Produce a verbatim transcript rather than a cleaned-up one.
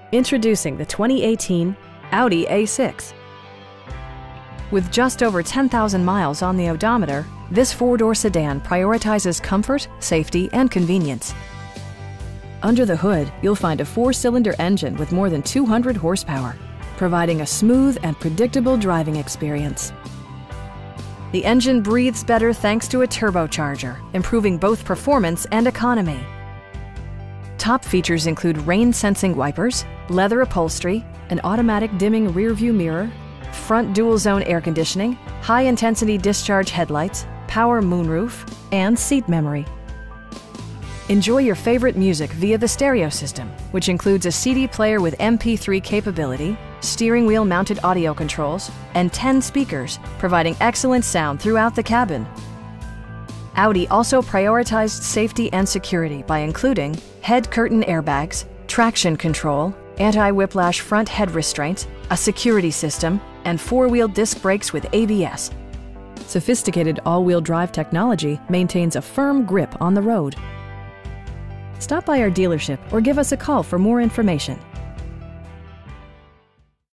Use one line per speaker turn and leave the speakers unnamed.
Introducing the twenty eighteen Audi A six. With just over ten thousand miles on the odometer, this four-door sedan prioritizes comfort, safety, and convenience. Under the hood, you'll find a four-cylinder engine with more than two hundred horsepower, providing a smooth and predictable driving experience. The engine breathes better thanks to a turbocharger, improving both performance and economy. Top features include rain-sensing wipers, leather upholstery, an automatic dimming rear-view mirror, front dual-zone air conditioning, high-intensity discharge headlights, power moonroof, and seat memory. Enjoy your favorite music via the stereo system, which includes a C D player with M P three capability, steering wheel mounted audio controls, and ten speakers, providing excellent sound throughout the cabin. Audi also prioritized safety and security by including head curtain airbags, traction control, anti-whiplash front head restraints, a security system, and four-wheel disc brakes with A B S. Sophisticated all-wheel drive technology maintains a firm grip on the road. Stop by our dealership or give us a call for more information.